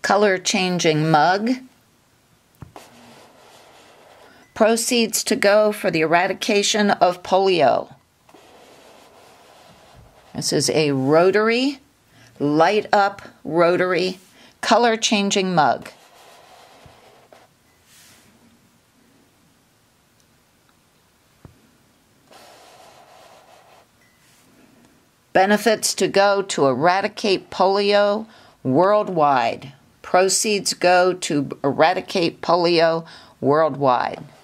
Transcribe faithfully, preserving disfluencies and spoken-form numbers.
color-changing mug. Proceeds to go for the eradication of polio. This is a Rotary, light up Rotary, color-changing mug. Benefits to go to eradicate polio worldwide. Proceeds go to eradicate polio worldwide.